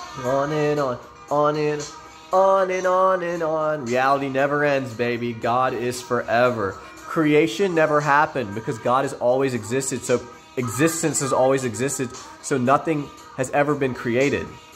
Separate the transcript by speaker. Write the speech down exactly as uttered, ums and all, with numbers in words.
Speaker 1: On and on, on and on and on and on. Reality never ends, baby. God is forever. Creation never happened because God has always existed. So existence has always existed. So nothing has ever been created.